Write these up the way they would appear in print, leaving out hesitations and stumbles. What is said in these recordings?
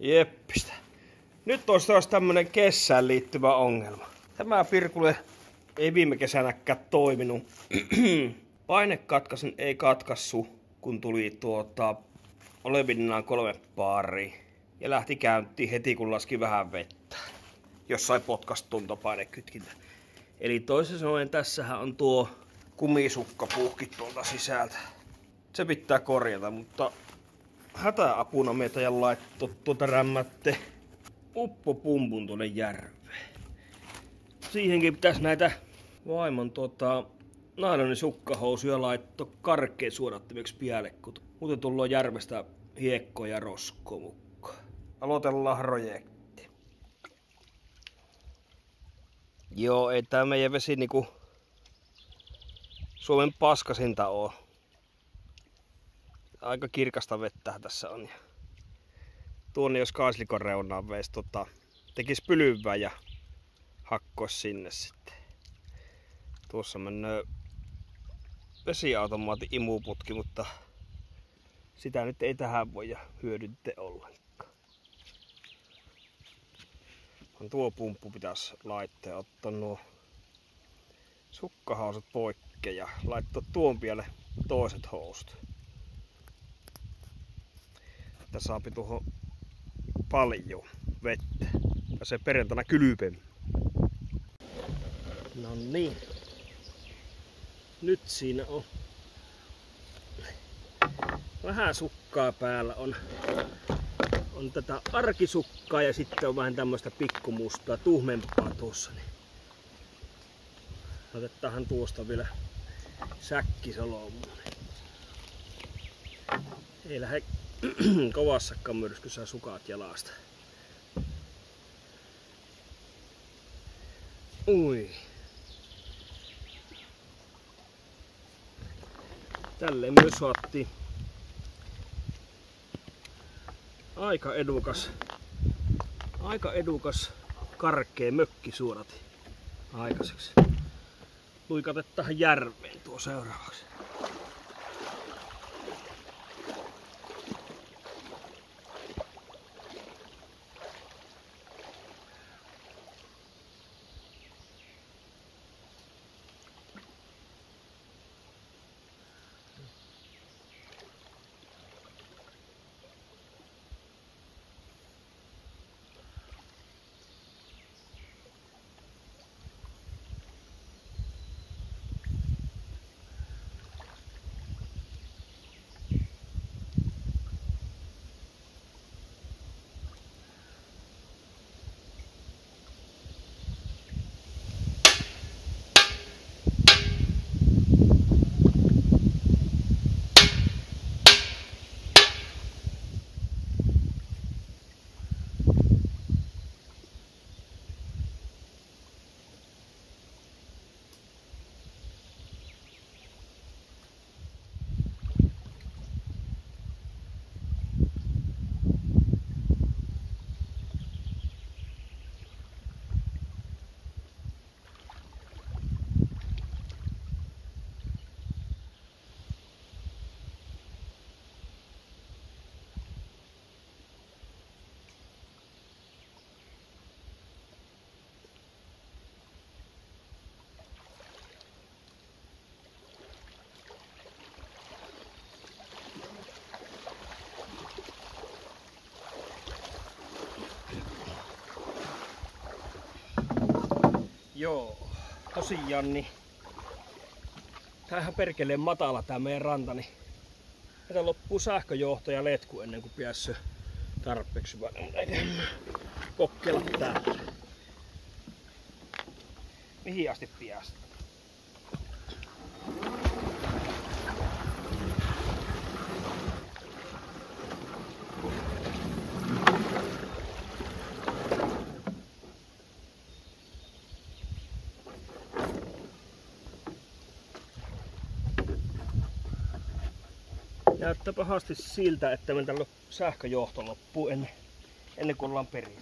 Jeppistä. Nyt olisi taas tämmönen kesään liittyvä ongelma. Tämä pirkule ei viime kesänäkään toiminut. Painekatkaisen ei katkassu, kun tuli olevinaan 3 paaria. Ja lähti käyntiin heti kun laski vähän vettä. Jos sai potkastua painekytkintä. Eli toisin sanoen tässähän on tuo kumisukka puhki tuolta sisältä. Se pitää korjata, mutta hätäapuna meitä ja laitto rämmätte uppopumpun tuonne järveen. Siihenkin pitäisi näitä vaimon nailonin sukkahousuja laitto karkeen suodattimiksi pielekut. Muuten tullaan järvestä hiekkoa ja roskoa mukaan. Aloitellaan projekti. Joo, ei tää meidän vesi niinku Suomen paskasinta oo. Aika kirkasta vettä tässä on. Tuonne jos kaislikon reunaan veisi tekis pylyvää ja hakkois sinne sitten. Tuossa menee vesiautomaatin imuputki, mutta sitä nyt ei tähän voi hyödyntää ollenkaan. Tuo pumppu pitäisi laittaa, ottaa nuo sukkahousut poikkea ja laittaa tuon vielä toiset housut. Tässä saapi tuohon paljon vettä. Pääsee perjantaina kylpemään. No niin. Nyt siinä on vähän sukkaa päällä. On tätä arkisukkaa ja sitten on vähän tämmöistä pikkumustaa, tuhmempaa tuossa. Niin. Otetaan tuosta vielä säkkisolomuun. Ei lähde kovassakaan myrskyssä sukat jalasta. Ui. Tälleen myös saatiin aika edukas karkea mökkisuodati aikaiseksi. Luikatetaan järveen tuo seuraavaksi. Joo, tosiaan niin tämähän perkeleen matala tää meidän ranta, niin tätä loppuu sähköjohto ja letku ennen kuin päässyt tarpeeksi kokeilla täällä. Mihin asti päästä? Näyttää pahasti siltä, että meiltä sähköjohto loppuu ennen kuin ollaan perillä.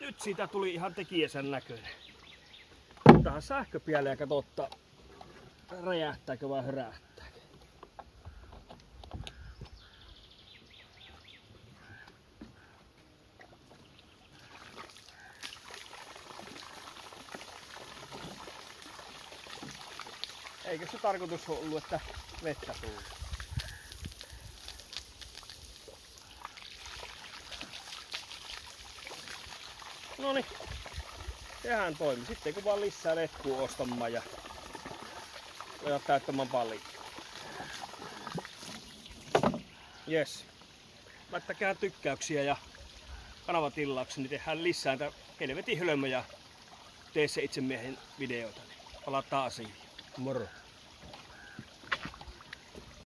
nyt siitä tuli ihan tekijänsän näköinen. Tähän sähköpiälle ja katsotaan, räjähtääkö vai hörähtää. Eikö se tarkoitus ollut, että vettä tulee? Noniin, sehän toimi. Sitten kun vaan lisää letkua ostamaan ja rajat täyttämään paljon. Jes. Laittakaa tykkäyksiä ja kanavatilauksia, niin tehdään lisää näitä helvetin hölmöjä tee se itse miehen videoita. Palataan asiaan. Moro.